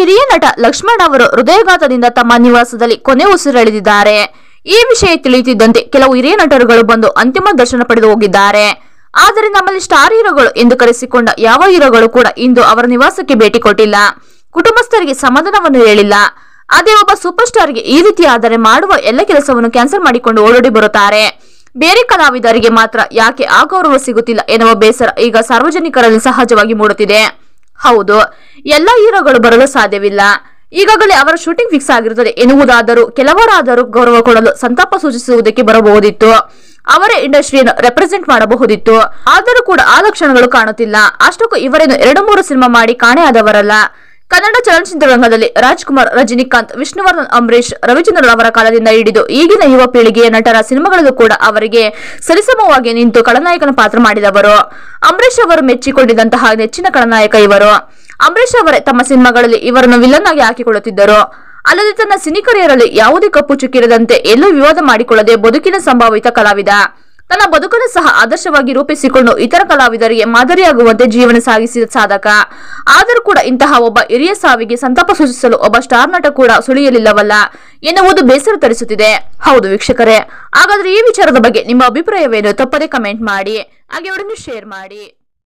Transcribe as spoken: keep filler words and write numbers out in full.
ಹಿರಿಯ ನಟ ಲಕ್ಷ್ಮಣ್ ಅವರು ಹೃದಯಘಾತದಿಂದ ತಮ್ಮ ನಿವಾಸದಲ್ಲಿ ಕೊನೆ ಉಸಿರೆಳೆದಿದ್ದಾರೆ. ಈ ವಿಷಯ ತಿಳಿಯುತ್ತಿದ್ದಂತೆ ಕೆಲವು ಹಿರಿಯ ನಟರುಗಳು ಬಂದು ಅಂತಿಮ ದರ್ಶನ ಪಡೆದು ಹೋಗಿದ್ದಾರೆ. ಆದರೆ ನಮ್ಮಲ್ಲಿ ಸ್ಟಾರ್ ಹೀರೋಗಳು ಎಂದು ಕರೆಸಿಕೊಂಡ ಯಾವ ಹೀರೋಗಳು ಕೂಡ ಇಂದು ಅವರ ನಿವಾಸಕ್ಕೆ ಭೇಟಿ ಕೊಟ್ಟಿಲ್ಲ, ಕುಟುಂಬಸ್ಥರಿಗೆ ಸಮಾಧಾನವನ್ನು ಹೇಳಿಲ್ಲ. ಅದೇ ಒಬ್ಬ ಸೂಪರ್ ಸ್ಟಾರ್ಗೆ ಈ ರೀತಿ ಆದರೆ ಮಾಡುವ ಎಲ್ಲ ಕೆಲಸವನ್ನು ಕ್ಯಾನ್ಸಲ್ ಮಾಡಿಕೊಂಡು ಓಡೋಡಿ ಬರುತ್ತಾರೆ. ಬೇರೆ ಕಲಾವಿದರಿಗೆ ಮಾತ್ರ ಯಾಕೆ ಆ ಗೌರವ ಸಿಗುತ್ತಿಲ್ಲ ಎನ್ನುವ ಬೇಸರ ಈಗ ಸಾರ್ವಜನಿಕರಲ್ಲಿ ಸಹಜವಾಗಿ ಮೂಡುತ್ತಿದೆ. ಹೌದು, ಎಲ್ಲ ಹೀರೋಗಳು ಬರಲು ಸಾಧ್ಯವಿಲ್ಲ. ಈಗಾಗಲೇ ಅವರ ಶೂಟಿಂಗ್ ಫಿಕ್ಸ್ ಆಗಿರುತ್ತದೆ ಎನ್ನುವುದಾದರೂ ಕೆಲವರಾದರೂ ಗೌರವ ಕೊಡಲು ಸಂತಾಪ ಸೂಚಿಸುವುದಕ್ಕೆ ಬರಬಹುದಿತ್ತು. ಅವರೇ ಇಂಡಸ್ಟ್ರಿಯನ್ನು ರೆಪ್ರೆಸೆಂಟ್ ಮಾಡಬಹುದಿತ್ತು. ಆದರೂ ಕೂಡ ಆ ಲಕ್ಷಣಗಳು ಕಾಣುತ್ತಿಲ್ಲ. ಅಷ್ಟಕ್ಕೂ ಇವರೇನು ಎರಡು ಮೂರು ಸಿನಿಮಾ ಮಾಡಿ ಕಾಣೆಯಾದವರಲ್ಲ. ಕನ್ನಡ ಚಲನಚಿತ್ರರಂಗದಲ್ಲಿ ರಾಜ್ಕುಮಾರ್, ರಜನಿಕಾಂತ್, ವಿಷ್ಣುವರ್ಧನ್, ಅಂಬರೀಶ್, ರವಿಚಂದ್ರನ್ ಅವರ ಕಾಲದಿಂದ ಹಿಡಿದು ಈಗಿನ ಯುವ ಪೀಳಿಗೆಯ ನಟರ ಸಿನಿಮಾಗಳಲ್ಲೂ ಕೂಡ ಅವರಿಗೆ ಸರಿಸಮವಾಗಿ ನಿಂತು ಖಳನಾಯಕನ ಪಾತ್ರ ಮಾಡಿದವರು. ಅಂಬರೀಶ್ ಅವರು ಮೆಚ್ಚಿಕೊಂಡಿದ್ದಂತಹ ನೆಚ್ಚಿನ ಖಳನಾಯಕ ಇವರು. ಅಂಬರೀಶ್ ಅವರೇ ತಮ್ಮ ಸಿನಿಮಾಗಳಲ್ಲಿ ಇವರನ್ನು ವಿಲನ್ ಆಗಿ ಹಾಕಿಕೊಳ್ಳುತ್ತಿದ್ದರು. ಅಲ್ಲದೆ ತನ್ನ ಸಿನಿ ಕರಿಯರಲ್ಲಿ ಯಾವುದೇ ಕಪ್ಪು ಚುಕ್ಕಿರದಂತೆ ಎಲ್ಲೂ ವಿವಾದ ಮಾಡಿಕೊಳ್ಳದೆ ಬದುಕಿನ ಸಂಭಾವಿತ ಕಲಾವಿದ. ತನ್ನ ಬದುಕನ್ನು ಸಹ ಆದರ್ಶವಾಗಿ ರೂಪಿಸಿಕೊಂಡು ಇತರ ಕಲಾವಿದರಿಗೆ ಮಾದರಿಯಾಗುವಂತೆ ಜೀವನ ಸಾಗಿಸಿದ ಸಾಧಕ. ಆದರೂ ಕೂಡ ಇಂತಹ ಒಬ್ಬ ಹಿರಿಯ ಸಾವಿಗೆ ಸಂತಾಪ ಸೂಚಿಸಲು ಒಬ್ಬ ಸ್ಟಾರ್ ನಟ ಕೂಡ ಸುಳಿಯಲಿಲ್ಲವಲ್ಲ ಎನ್ನುವುದು ಬೇಸರ ತರಿಸುತ್ತಿದೆ. ಹೌದು ವೀಕ್ಷಕರೇ, ಹಾಗಾದ್ರೆ ಈ ವಿಚಾರದ ಬಗ್ಗೆ ನಿಮ್ಮ ಅಭಿಪ್ರಾಯವೇನು? ತಪ್ಪದೆ ಕಮೆಂಟ್ ಮಾಡಿ, ಹಾಗೆ ಅವರನ್ನು ಶೇರ್ ಮಾಡಿ.